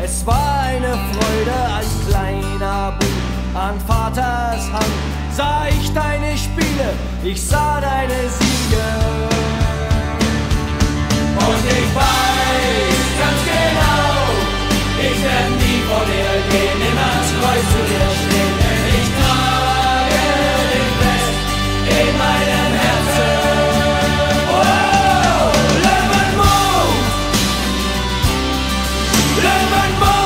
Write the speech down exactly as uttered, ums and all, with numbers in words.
Es war eine Freude als kleiner Bub, an Vaters Hand sah ich deine Spiele, ich sah deine Siege. Und ich weiß ganz genau, ich werde nie vor dir gehen, immer treu zu dir stehen, denn ich trage dich fest in meinem Herzen. Oh, Löwenmut, Löwenmut.